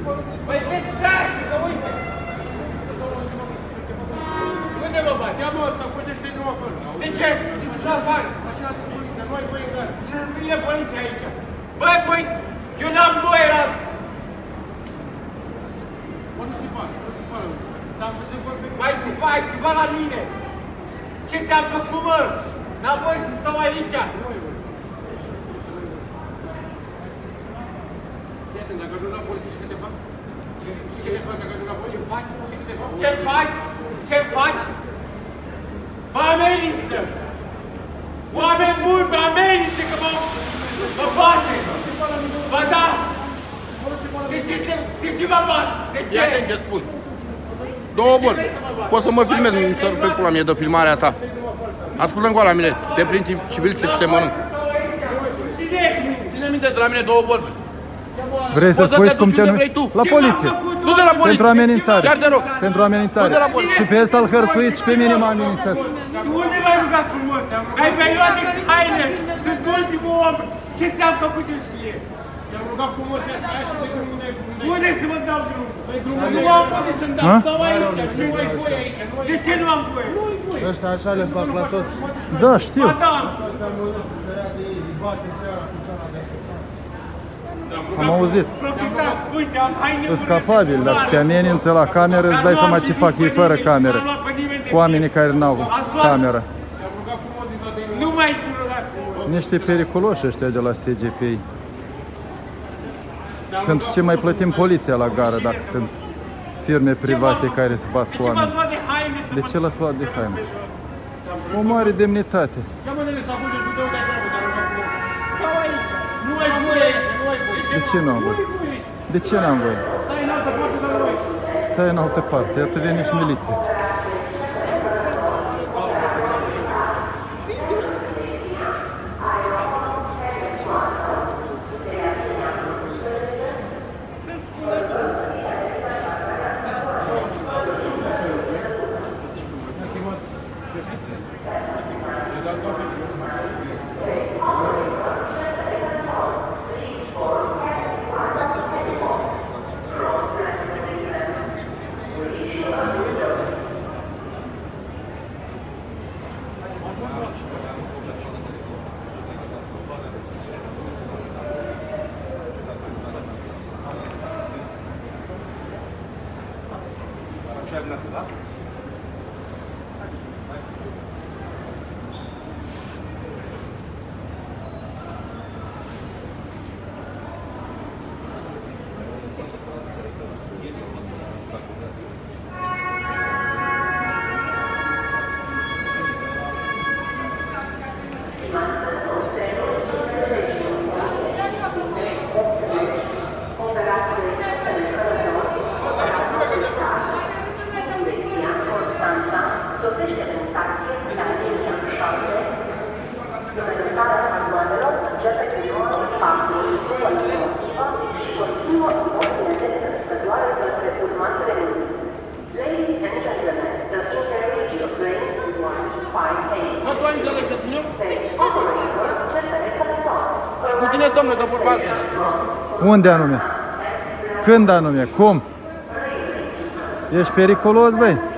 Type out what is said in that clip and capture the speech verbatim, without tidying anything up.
Păi exact, să uite! Unde mă bagi? Ia mă, să pușește drumul acolo. De ce? Și afară. Așa a zis poliția, nu ai voie în gara. Ce vine poliția aici? Băi, păi, eu n-am voie, eram... Mă, nu țipa, nu țipa la mine. S-am văzut vorbe... Mai țipa, ai țipa la mine! Ce ți-am făcut, mă? N-am voie să stau aici! Iată, dacă ajung la poliție și că te fac? Ce te fac dacă ajung la poliție? Ce faci? Ce faci? Ce faci? Mă amenință! Oameni buni, mă amenință că mă... mă bate! Ba da! De ce, te, de ce mă bați? De ce? Ia atent ce spui. Două boli. Poți să mă filmezi, mi se rupe pula mie de filmarea ta. Ascultă în goala mine, te prind civilță și te mănânc. Ține minte de la mine două boli. Vrei să spui cum te vrei tu? La poliție. Du de la poliție. Pentru amenințare. Chiar te rog. Pentru amenințare. Și pe ăsta îl hărțuit și pe mine m-a amenințat. Tu unde m-ai rugat frumos? Ai mi-ai luat de haine. Sunt ultimul om. Ce ți-am făcut eu ție? Te-am rugat frumos să ia și de drumul unde ai. Unde să mă dau drumul? Nu am voie să-mi dau. Stau aici. Ce nu ai voie aici? De ce nu am voie? Ăștia așa le fac la toți. Da, știu. Ba da. Am auzit. Profitați, uite, am haine. Sunt capabil, dar te amenință la cameră, îți dai seama ce fac ei fără cameră. Cu oamenii care n-au cameră. Nu mai rugat frumos. Niște periculoși ăștia de la S G P I. Pentru ce mai plătim poliția la gară dacă sunt firme private care se bat cu oameni? De ce l-ați luat de haine? O mare demnitate. Nu ai voie aici, nu ai voie. De ce n-am voie? De ce n-am voie? Stai în altă parte, dar noi. Stai în altă parte, iată vine și miliția. Da? Sosește în stație la linia șase, numerotarea vagoanelor începe cu numărul patru, după locomotivă și continuă în ordine descrescătoare către următoarele linii. Ladies and gentlemen, the interchange of train one five eight. Mă, tu ai înțeles ce spun eu? Operator, începe călătoare. Cu tine, domnule, de vorba altă. Unde anume? Când anume? Cum? Ești periculos, băi?